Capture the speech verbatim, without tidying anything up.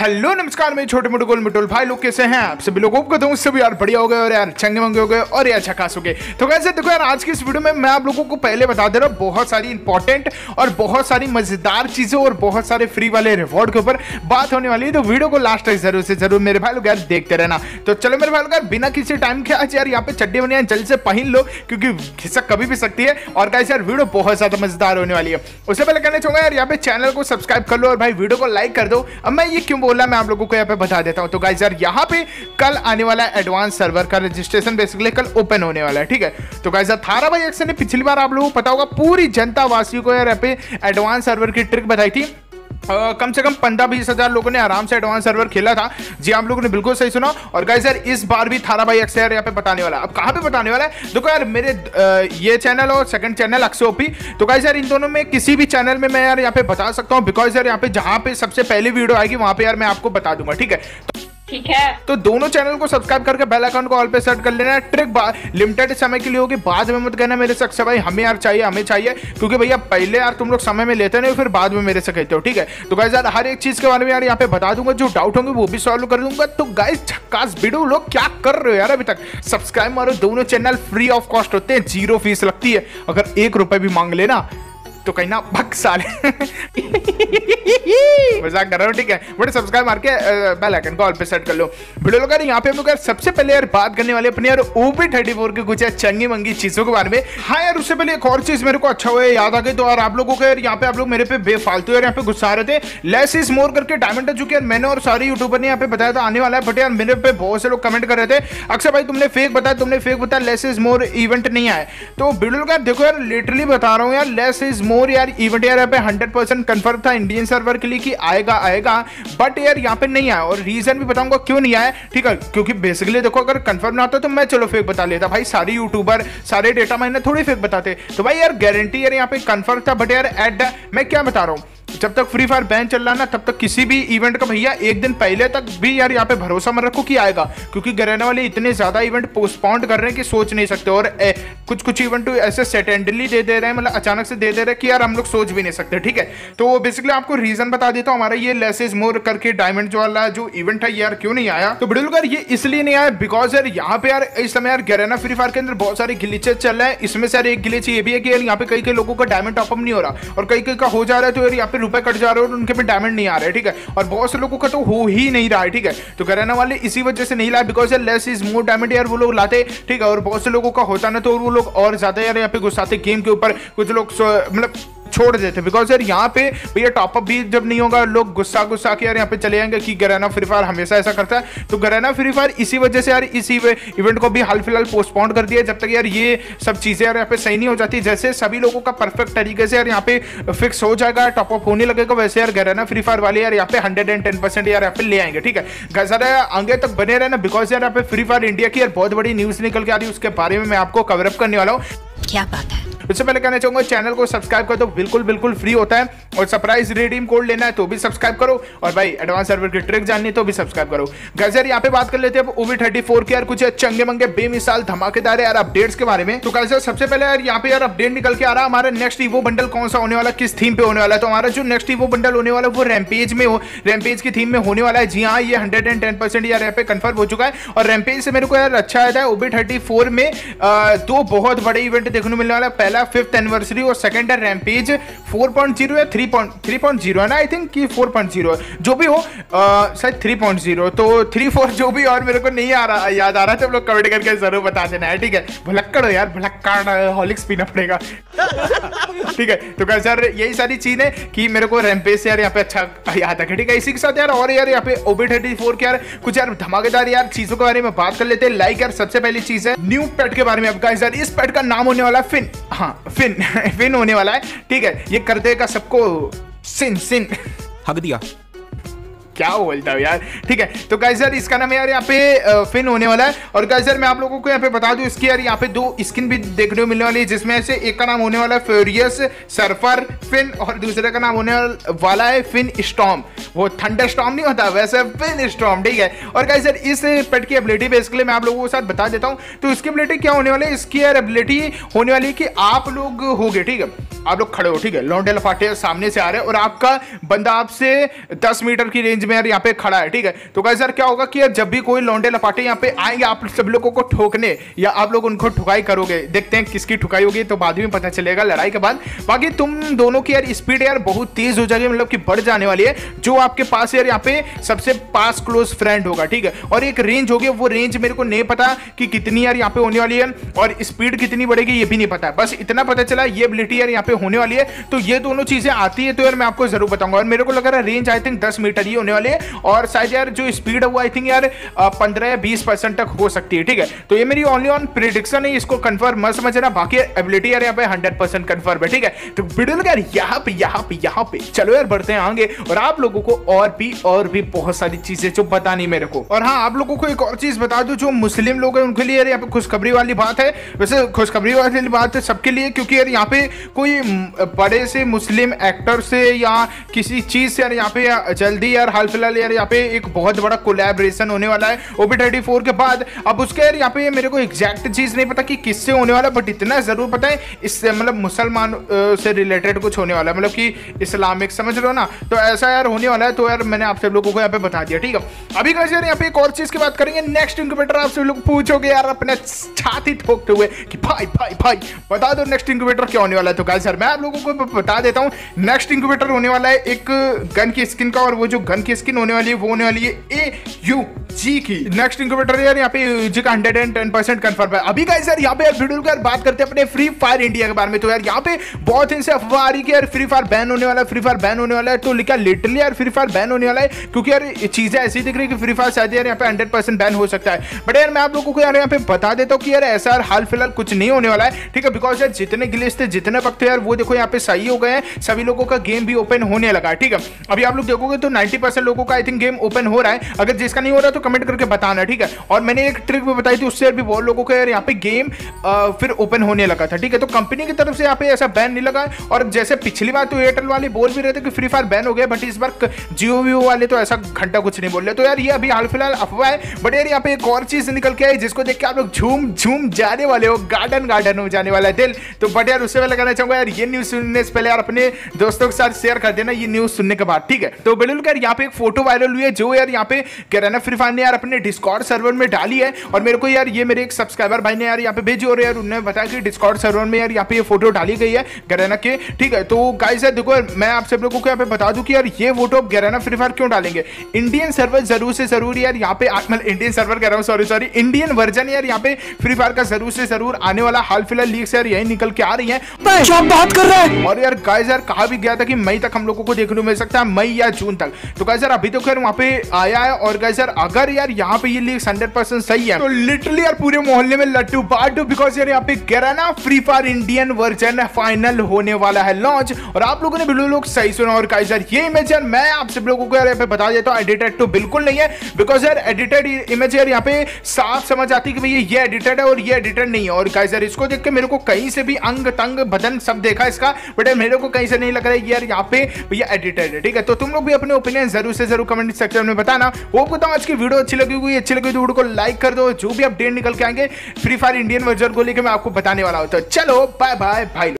Hello नमस्कार मेरे छोटे मोटे गोल मिटोल भाई लोग कैसे हैं आप सभी लोगों को तो सभी यार बढ़िया हो गए और यार चंगे मंगे हो गए और यार झकास हो गए। तो कैसे देखो यार आज की इस वीडियो में मैं आप लोगों को पहले बता दे रहा हूँ बहुत सारी इंपॉर्टेंट और बहुत सारी मजेदार चीजें और बहुत सारे फ्री वाले रिवॉर्ड के ऊपर बात होने वाली है। तो वीडियो को लास्ट तक जरूर से जरूर मेरे भाई लोग यार देखते रहना। तो चलो मेरे भाई लोग यार बिना किसी टाइम के आज यार यहाँ पे चड्डी बनियान जल्द से पहन लो क्योंकि खिसक कभी भी सकती है। और कैसे यार वीडियो बहुत ज्यादा मजेदार होने वाली है। उससे पहले कहना चाहूंगा यार यहाँ पे चैनल को सब्सक्राइब कर लो और भाई वीडियो को लाइक कर दो। अब मैं ये क्यों बोला मैं आप लोगों को पे बता देता हूं। तो गाइस यार यहाँ पे कल आने वाला है एडवांस सर्वर का रजिस्ट्रेशन बेसिकली कल ओपन होने वाला है, ठीक है। तो गाइस यार थारा भाई एक्शन ने पिछली बार आप लोगों को पता होगा पूरी जनता वासियों को यार यहाँ पे एडवांस सर्वर की ट्रिक बताई थी। Uh, कम से कम पंद्रह बीस हजार लोगों ने आराम से एडवांस सर्वर खेला था। जी आप लोगों ने बिल्कुल सही सुना। और गाइस यार इस बार भी थारा भाई अक्सर यहाँ पे बताने वाला है। अब कहाँ पे बताने वाला है देखो यार मेरे uh, ये चैनल और सेकंड चैनल अक्सर ओपी। तो गाइस यार इन दोनों में किसी भी चैनल में मैं यार यहाँ पे बता सकता हूँ बिकॉज यार यहाँ पे जहाँ पे सबसे पहली वीडियो आएगी वहां पे यार मैं आपको बता दूंगा, ठीक है। ठीक है तो दोनों चैनल को सब्सक्राइब करके बेल आइकन को ऑल पे सेट कर लेना है। ट्रिक लिमिटेड समय के लिए होगी, बाद में मत कहना मेरे से अक्सर भाई हमें यार चाहिए हमें चाहिए क्योंकि भैया पहले यार तुम लोग समय में लेते नहीं फिर बाद में मेरे से कहते हो, ठीक है। तो गाइस यार हर एक चीज के बारे में यार यहाँ पे बता दूंगा, जो डाउट होंगे वो भी सॉल्व कर दूंगा। तो गाइस झक्कास वीडियो लोग क्या कर रहे हो यार अभी तक सब्सक्राइब मारो। दोनों चैनल फ्री ऑफ कॉस्ट होते हैं, जीरो फीस लगती है। अगर एक रुपए भी मांग लेना तो कहीं ना भग साले मजाक कर रहा हूँ, ठीक है। बट सब्सक्राइब मार के बेल आइकन को ऑल पे सेट कर लो। वीडियो लोग यार यहाँ पे हम लोग यार सबसे पहले यार बात करने वाले अपने यार ओपी थर्टी फोर के कुछ यार चंगी मंगी चीजों के बारे में। हाँ यार उससे पहले एक और चीज मेरे को अच्छा हुआ याद आ गई। तो यार आप लोगों को यार यहाँ पे आप लोग मेरे पे बेफालतू यार यहाँ पे गुस्सा रहे थे। लेस इज मोर करके डायमंड है, चूंकि यार मैंने और सारे यूट्यूबर ने यहाँ पे बताया था आने वाला है। बट यार मेरे पे बहुत से लोग कमेंट कर रहे थे अक्सर भाई तुमने फेक बताया तुमने फेक बताया लेस इज मोर इवेंट नहीं आया। तो वीडियो लोग यार देखो यार लिटरली बता रहा हूँ यार लेस इज मोर यार इवेंट यार पे हंड्रेड परसेंट कंफर्म था इंडियन सर्वर के लिए कि आएगा आएगा। बट यार यहाँ पे नहीं आया और रीजन भी बताऊंगा क्यों नहीं आया, ठीक है। क्योंकि बेसिकली देखो अगर कंफर्म ना होता तो मैं चलो फेक बता लेता भाई, सारे यूट्यूबर सारे डेटा माइनर थोड़ी फेक बताते। तो भाई यार गारंटी यार यहाँ पे कंफर्म था। बट यार एट मैं क्या बता रहा हूँ जब तक फ्री फायर बैन चल रहा ना तब तक किसी भी इवेंट का भैया एक दिन पहले तक भी यार यहाँ पे भरोसा मत रखो कि आएगा, क्योंकि गरैना वाले इतने ज्यादा इवेंट पोस्टपोन कर रहे हैं कि सोच नहीं सकते। और ए, कुछ कुछ इवेंट तो ऐसे सेटेंडली दे दे रहे हैं, मतलब अचानक से दे दे रहे हैं कि यार हम लोग सोच भी नहीं सकते, ठीक है। तो बेसिकली आपको रीजन बता देता हूँ हमारा ये लेस इज मोर करके डायमंड वाला जो इवेंट है यार क्यों नहीं आया। तो बिल्कुल यार ये इसलिए नहीं आया बिकॉज यार यहाँ पे यार इस समय यार गरैना फ्री फायर के अंदर बहुत सारे ग्लिचेस चल रहे हैं। इसमें से यार एक ग्लिच ये भी है कि यार यहाँ पे कई कई लोगों का डायमंड टॉपअप नहीं हो रहा और कई कई का हो जा रहा है। तो यार यहाँ पे रुपए कट जा रहे हैं उनके पे डायमंड नहीं आ रहा है, ठीक है। और बहुत से लोगों का तो हो ही नहीं रहा है, ठीक है। तो गरैना वाले इसी वजह से नहीं लाए बिकॉज यार लेस इज मोर डायमंड यार वो लोग लाते, ठीक है। और बहुत से लोगों का होता ना तो वो लोग और ज्यादा यार यहाँ पे गुस्साते गेम के ऊपर, कुछ लोग मतलब छोड़ देते बिकॉज यार यहाँ पे भैया टॉपअप भी जब नहीं होगा लोग गुस्सा गुस्सा के यार यहाँ पे चले जाएंगे कि गरैना फ्री फायर हमेशा ऐसा करता है। तो गरैना फ्री फायर इसी वजह से यार इसी इवेंट को भी हाल फिलहाल पोस्टपोन कर दिया जब तक यार ये सब चीजें यार यहाँ पे सही नहीं हो जाती। जैसे सभी लोगों का परफेक्ट तरीके से यार यहाँ पे फिक्स हो जाएगा टॉपअप होने लगेगा वैसे यार गरैना फ्री फायर वाले यार यहाँ पे हंड्रेड एंड टेन परसेंट यार यहाँ पे ले आएंगे, ठीक है। गजर आगे तक बने रहना बिकॉज यार यहाँ पे फ्री फायर इंडिया की यार बहुत बड़ी न्यूज निकल के आ रही है, उसके बारे में मैं आपको कवरअप करने वाला हूँ। क्या बात है। उससे पहले कहना चाहूंगा चैनल को सब्सक्राइब कर दो, बिल्कुल बिल्कुल फ्री होता है। और सरप्राइज रिडीम कोड लेना है तो भी सब्सक्राइब करो और भाई एडवांस सर्वर की ट्रिक जाननी है तो भी सब्सक्राइब करो। गाइस यार यहाँ पे बात कर लेते हैं ओवी थर्टी फोर के यार कुछ चंगे मंगे बेमिसाल धमाकेदार यार अपडेट्स के बारे में। तो गाइस सबसे पहले यार यहाँ पे यार अपडेट निकल के आ रहा है हमारा नेक्स्ट ईवो बंडल कौन सा होने वाला, किस थीम पे होने वाला है। तो हमारा जो नेक्स्ट ईवो बंडल होने वाला है वो रैम्पेज में हो रैम्पेज की थीम में होने वाला है। जी हाँ ये हंड्रेड एंड टेन परसेंट यार यहाँ पे कन्फर्म हो चुका है। और रैम्पेज से मेरे को यार अच्छा आया था ओवी थर्टी फोर में दो बहुत बड़े इवेंट देखने मिलने वाला है। पहला फिफ्थ एनिवर्सरी और सेकंड है रैम्पेज फोर पॉइंट ज़ीरो या थ्री पॉइंट ज़ीरो है ना, आई थिंक कि फोर पॉइंट ज़ीरो जो भी हो शायद थ्री पॉइंट ज़ीरो तो थ्री फोर जो भी और मेरे को नहीं आ रहा याद आ रहा है तो लोग कमेंट करके जरूर बता देना है, ठीक है। भुलक्कड़ हो यार भुलक्कड़ हॉलिक्स पीना पड़ेगा ठीक है। तो कैसे यार यही सारी चीज है कि मेरे को रैम्पेज से यार यहाँ पे अच्छा याद है, ठीक है। इसी के साथ यार और यार यहाँ पे ओबी थर्टी फोर के यार कुछ यार धमाकेदार यार चीजों के बारे में बात कर लेते हैं। लाइक यार सबसे पहली चीज है न्यू पेट के बारे में। अब गाइस यार इस पेट का नाम होने वाला है फिन, हाँ फिन फिन होने वाला है, ठीक है। ये कर देगा सबको सिन सिन हक दिया क्या बोलता हूँ यार, ठीक है। तो गाइस यार इसका नाम यार यहाँ पे फिन होने वाला है। और गाइस यार मैं आप लोगों को यहाँ पे बता दूं इसकी यार यहाँ पे दो स्किन भी देखने को मिलने वाली है, जिसमें से एक का नाम होने वाला है फ्यूरियस सर्फर फिन और दूसरे का नाम होने वाला है फिन स्टॉर्म। वो थंडर स्टॉर्म नहीं होता वैसे फिन स्टॉर्म, ठीक है। और गाइस यार इस पेट की एबिलिटी बेसिकली मैं आप लोगों के साथ बता देता हूँ। तो इसकी एबिलिटी क्या होने वाली है, इसकी यार एबिलिटी होने वाली है कि आप लोग होगे, ठीक है। आप लोग खड़े हो, ठीक है, लौंडे लफाटे सामने से आ रहे हैं और आपका बंदा आपसे दस मीटर की रेंज में यार यहाँ पे खड़ा है, ठीक है। तो गाइस यार क्या होगा कि यार जब भी कोई लौंडे लफाटे यहाँ पे आएंगे आप सब लोगों को ठोकने या आप लोग उनको ठुकाई करोगे, देखते हैं किसकी ठुकाई होगी, तो बाद में पता चलेगा लड़ाई के बाद। बाकी तुम दोनों की यार स्पीड यार बहुत तेज हो जाएगी, मतलब कि बढ़ जाने वाली है। जो आपके पास यार यहाँ पे सबसे पास क्लोज फ्रेंड होगा, ठीक है, और एक रेंज होगी, वो रेंज मेरे को नहीं पता कि कितनी यार यहाँ पे होने वाली है और स्पीड कितनी बढ़ेगी ये भी नहीं पता है, बस इतना पता चला ये एबिलिटी यार यहाँ पे होने वाली है। तो ये दोनों चीजें आती है तो यार मैं आपको जरूर बताऊंगा। और मेरे को लग रहा है रेंज आई थिंक दस मीटर ही होने वाले है और शायद यार जो स्पीड है वो आई थिंक यार पंद्रह या बीस परसेंट तक हो सकती है, ठीक है। तो ये मेरी ओनली ऑन प्रेडिक्शन है, इसको कंफर्म मत समझना, बाकी एबिलिटी यार यहाँ पे हंड्रेड परसेंट कंफर्म है, ठीक है। तो वीडियो यार यहाँ पे यहाँ पे यहाँ पे चलो यार बढ़ते हैं आगे और आप लोगों को और भी और भी बहुत सारी चीजें जो बतानी मेरे को। और हाँ, आप लोगों को एक और चीज बता दूं, जो मुस्लिम लोग हैं उनके लिए यार यहाँ पे खुशखबरी वाली बात है। वैसे खुशखबरी वाली बात है सबके लिए, क्योंकि यार यहाँ पे कोई बड़े से मुस्लिम एक्टर से या किसी चीज से यार यहाँ पे जल्दी यार हाल फिलहाल यार यहाँ पे एक बहुत बड़ा कोलैबोरेशन होने वाला है ओ बी थर्टी फोर के बाद। अब उसके यार यहाँ पे मेरे को एग्जैक्ट चीज नहीं पता कि किससे होने वाला, बट इतना जरूर पता है इससे मतलब मुसलमान से रिलेटेड कुछ होने वाला है, मतलब कि इस्लामिक, समझ रहे हो ना। तो ऐसा यार होने वाला है, तो यार मैंने आप सब लोगों को यहाँ पे बता दिया, ठीक है। अभी गाइस यार यहाँ पे एक और चीज की बात करेंगे, नेक्स्ट इंक्यूबेटर। आप सब लोग पूछोगे यार अपने छाती ठोकते हुए कि भाई भाई भाई बता दो नेक्स्ट इंक्यूबेटर क्या होने वाला है। तो गाइस यार मैं आप लोगों को बता देता हूँ, नेक्स्ट इंक्यूबेटर होने वाला है एक गन की स्किन का, और वो जो गन की स्किन होने वाली है वो होने वाली है ए यू जी की। नेक्स्ट इंक्यूबेटर यार यहाँ पे जी का hundred and ten percent confirm है। अभी गाइस यार यहाँ पे यार वीडियो का बात करते हैं अपने फ्री फायर इंडिया के बारे में। तो यार यहाँ पे बहुत दिन से अफवाह आ रही कि यार फ्री फायर बैन होने वाला है, फ्री फायर बैन होने वाला है। तो लिखा लिटरली यार फ्री फायर बैन होने वाला है, क्योंकि यार चीजें ऐसी दिख रही है कि फ्री फायर शायद यार यहाँ पे हंड्रेड परसेंट बैन हो सकता है। बट यार मैं आप लोगों को यार यहाँ पे बता देता हूँ कि यार ऐसा हाल फिलहाल कुछ नहीं होने वाला है, ठीक है। बिकॉज यार जितने ग्लिच थे, जितने वक्त यार वो देखो यहाँ पे सही हो गए हैं, सभी लोगों का गेम भी ओपन होने लगा है, ठीक है। अभी आप लोग देखोगे तो नाइंटी परसेंट लोगों का आई थिंक गेम ओपन हो रहा है। अगर जिसका नहीं हो रहा तो कमेंट करके बताना, ठीक है। और मैंने एक ट्रिक भी बताई थी, उससे भी बहुत लोगों का यार यहाँ पे गेम फिर ओपन होने लगा था, ठीक है। तो कंपनी की तरफ से यहाँ पे ऐसा बैन नहीं लगा। और जैसे पिछली बार तो एयरटेल वाले बोल भी रहे थे कि फ्री फायर बैन हो गया, बट इस बार जियो वियो वाले तो ऐसा घंटा कुछ नहीं बोल रहे। तो यार ये अभी हाल फिलहाल अफवाह है। बट यार यहाँ पे एक और चीज निकल के आई जिसको देख के आप लोग झूम झूम जाने वाले हो, गार्डन गार्डन हो जाने वाला है दिल। तो बट यार उससे पहले कहना चाहूंगा यार ये न्यूज सुनने से पहले यार अपने दोस्तों के साथ शेयर कर देना ये न्यूज सुनने के बाद, ठीक है। तो बिल्कुल यार यहाँ पे एक फोटो वायरल हुई है जो यार यहाँ पे गैराना फ्री फायर ने यार अपने डिस्कॉर्ड सर्वर में डाली है। और मेरे को यार ये मेरे एक सब्सक्राइबर भाई ने यार यहाँ पे भेजी और यार उन्होंने बताया कि डिस्कॉर्ड सर्वर में यार यहाँ पे ये फोटो डाली गई है गैराना के, ठीक है। तो गाइस यार देखो मैं आप सब लोगों को यहाँ पे बता दूं कि यार ये फोटो गैराना फ्री फायर क्यों डालेंगे। इंडियन सर्वर जरूर से जरूर यार यहाँ पे मतलब इंडियन सर्वर कह रहा हूँ, सॉरी सॉरी इंडियन वर्जन यार यहाँ पे फ्री फायर का जरूर से जरूर आने वाला। हाल फिलहाल लीक्स यार यही निकल के आ रही है, बात कर रहे हैं। और यार गाइस यार कहा भी गया था कि मई तक हम लोगों को देखने को मिल सकता है, मई या जून तक। तो गाइस यार अभी तो खैर वहाँ पे आया है। और गाइस यार अगर यार यहाँ पे ये लीक्स हंड्रेड परसेंट सही है तो लिटरली यार पूरे मोहल्ले में लट्टू बाटू, बिकॉज यार यहाँ पे Garena Free Fire Indian version final होने वाला है लॉन्च। और आप लोगों ने बिल्कुल लोग सही सुना। और गाइस यार ये इमेज यार मैं आप सब लोगों को यार यहाँ पे बता देता हूँ एडिटेड तो बिल्कुल नहीं है, बिकॉज यार एडिटेड इमेज यार यहाँ पे साफ समझ आती है कि भैया ये एडिटेड है और ये एडिटेड नहीं है। और गाइस यार इसको देख के मेरे को कहीं से भी अंग तंग बदन सब देखा इसका, बट यार मेरे को कहीं से नहीं लग रहा है यार यहाँ पे भैया एडिटेड है, ठीक है। तो तुम लोग भी अपने ओपिनियन जरूर से जरूर कमेंट सेक्शन में बताना। वो बताओ आज की वीडियो अच्छी लगी हुई अच्छी लगी तो वीडियो को लाइक कर दो। जो भी अपडेट निकल के आएंगे फ्री फायर इंडियन वर्जन को लेकर मैं आपको बताने वाला हूं। तो चलो बाय बाय भाई।